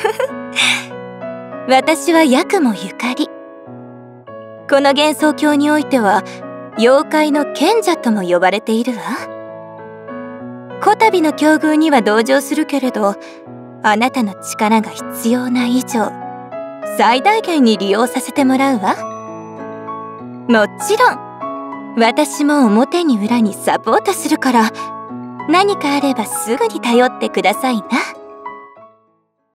私は八雲ゆかり。この幻想郷においては妖怪の賢者とも呼ばれているわ。こたびの境遇には同情するけれど、あなたの力が必要な以上最大限に利用させてもらうわ。もちろん私も表に裏にサポートするから、何かあればすぐに頼ってくださいな。